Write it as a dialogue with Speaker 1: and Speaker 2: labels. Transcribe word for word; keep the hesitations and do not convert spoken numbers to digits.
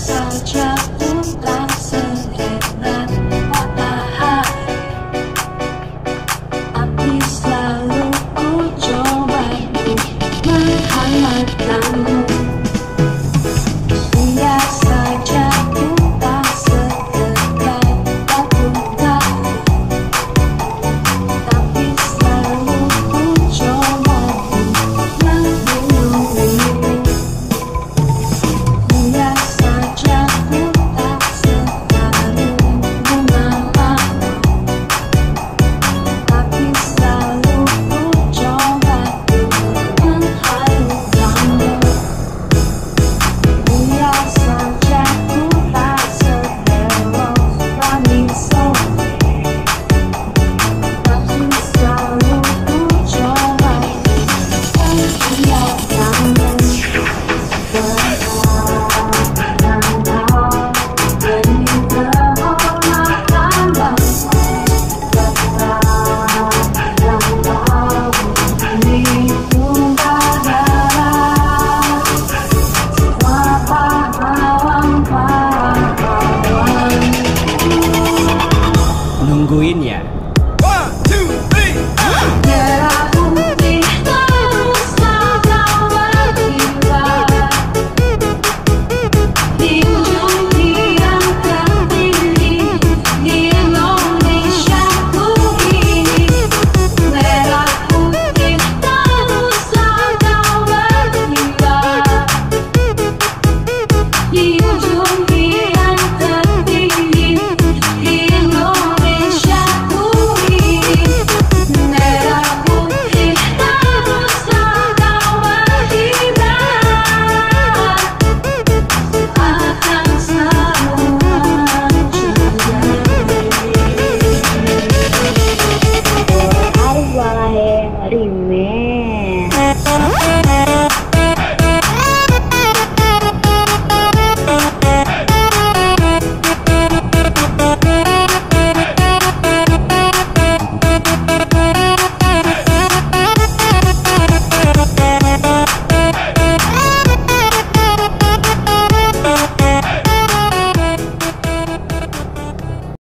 Speaker 1: saja putar sehebat matahari, tapi selalu ku coba untuk menghangatkanmu. Biar saja ku tak sekedar berputar, tapi selalu ku coba untuk menghubungimu. Biar saja ku tak selalu menamamu, tapi selalu ku coba untuk mengharukanmu. Biar saja ku tak sehebat langit sore, tapi selalu ku coba untuk membiarkanmu.
Speaker 2: Nungguin ya.
Speaker 3: One, two, three, ah!
Speaker 1: Merah putih teruslah kau berkibar di ujung tiang tertinggi di Indonesia ku ini. Merah putih teruslah kau berkibar di